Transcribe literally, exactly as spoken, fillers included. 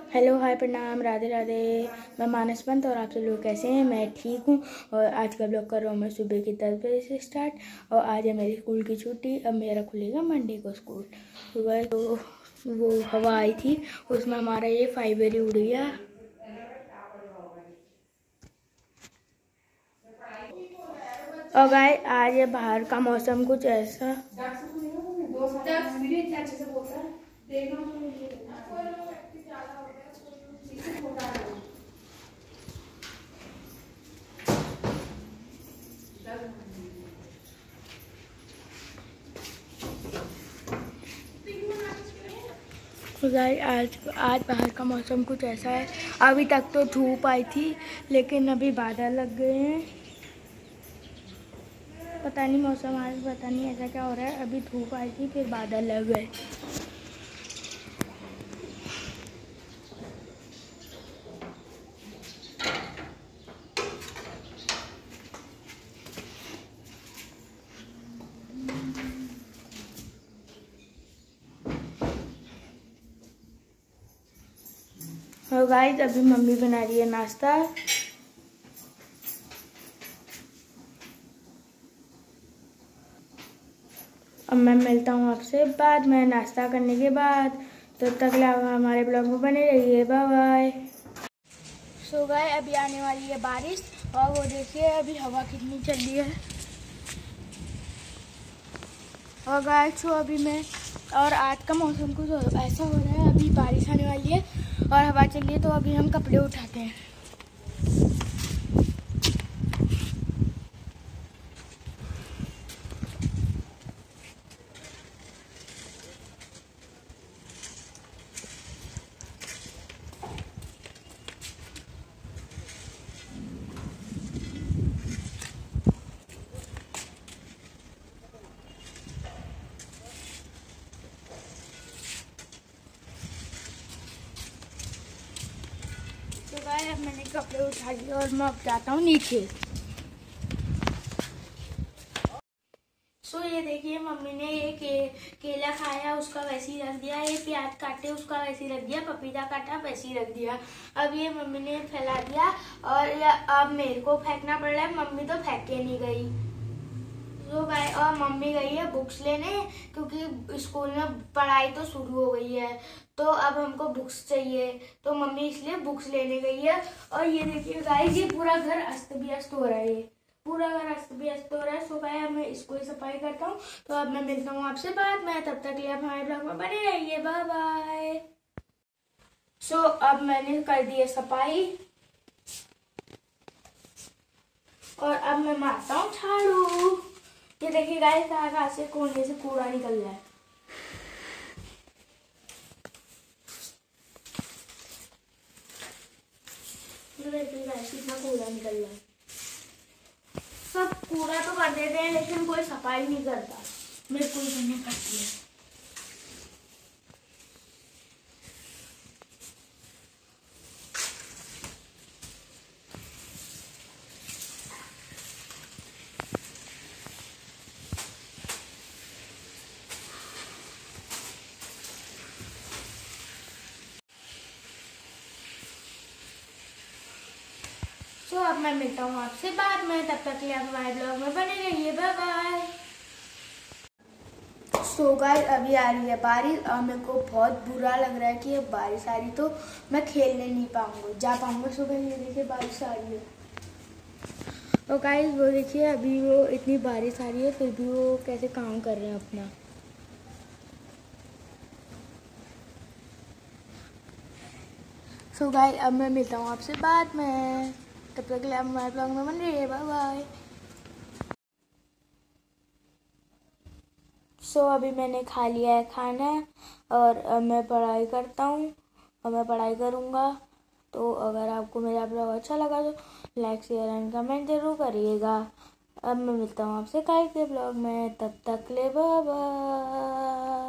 Hello hi प्रणाम राधे राधे। मैं मानस पंत और आप सब लोग कैसे हैं। मैं ठीक हूँ। और आज का ब्लॉग कर रहा हूँ मैं सुबह की दस बजे से स्टार्ट। और आज है मेरी स्कूल की छुट्टी। अब मेरा खुलेगा मंडे को स्कूल। सुबह तो वो हवा आई थी, उसमें हमारा ये फाइबर ही उड़ गया। और गाय आज है बाहर का मौसम कुछ ऐसा। गाइस आज आज बाहर का मौसम कुछ ऐसा है। अभी तक तो धूप आई थी, लेकिन अभी बादल लग गए हैं। पता नहीं मौसम आज पता नहीं ऐसा क्या हो रहा है। अभी धूप आई थी, फिर बादल लग गए। और गाइस अभी मम्मी बना रही है नाश्ता। अब मैं मिलता हूँ आपसे बाद में नाश्ता करने के बाद। तब तक हमारे ब्लॉग में बने रहिए। Bye bye. सो गाइस अभी आने वाली है बारिश, और वो देखिए अभी हवा कितनी चल रही है। और गाइस सो अभी मैं और आज का मौसम कुछ ऐसा हो रहा है। अभी बारिश आने वाली है और हवा चल रही है, तो अभी हम कपड़े उठाते हैं। तो गाइस अब मैंने कपड़े उठा लिए और मैं अब जाता हूँ नीचे। सो ये देखिए मम्मी ने ये के, केला खाया उसका वैसे ही रख दिया। ये प्याज काटे उसका वैसे ही रख दिया। पपीता काटा वैसे ही रख दिया। अब ये मम्मी ने फैला दिया और अब मेरे को फेंकना पड़ रहा है। मम्मी तो फेंक के नहीं गई। तो गए और मम्मी गई है बुक्स लेने, क्योंकि स्कूल में पढ़ाई तो शुरू हो गई है, तो अब हमको बुक्स चाहिए। तो मम्मी इसलिए बुक्स लेने गई है। और ये देखिए गाइस ये पूरा घर अस्त व्यस्त हो रहा है। पूरा घर अस्त व्यस्त हो रहा है। सो गाइस मैं इसको ही सफाई करता हूँ। तो अब मैं मिलता हूँ आपसे बाद में। तब तक लिए आप हमारे ब्लॉग में बने रहिए। Bye bye. सो अब मैंने कर दी है सफाई और अब मैं मारता हूँ झाड़ू। ये देखिए गाइस कहाँ से कोने से कूड़ा निकल रहा है। देखिए गाइस कितना कूड़ा निकल रहा है। सब कूड़ा तो कर देते हैं, लेकिन कोई सफाई नहीं करता। मेरे को ही करनी पड़ती है। सो so, अब मैं मिलता हूँ आपसे बाद में। तब तक के लिए आप हमारे ब्लॉग में बने रहिए। Bye bye. सो गाइस अभी आ रही है बारिश और मेरे को बहुत बुरा लग रहा है कि ये बारिश आ रही तो मैं खेलने नहीं पाऊंगा जा पाऊंगा सुबह। ये देखिए बारिश आ रही है। और गाइस वो देखिए अभी वो इतनी बारिश आ रही है, फिर भी वो कैसे काम कर रहे हैं अपना। सो so गाइस अब मैं मिलता हूँ आपसे बाद में। तब तक के लिए आप हमारे ब्लॉग में बन रही है। Bye bye. सो अभी मैंने खा लिया है खाना और अब मैं पढ़ाई करता हूँ और मैं पढ़ाई करूँगा। तो अगर आपको मेरा ब्लॉग अच्छा लगा तो लाइक शेयर एंड कमेंट जरूर करिएगा। अब मैं मिलता हूँ आपसे कल के ब्लॉग में। तब तक ले बाय बाय।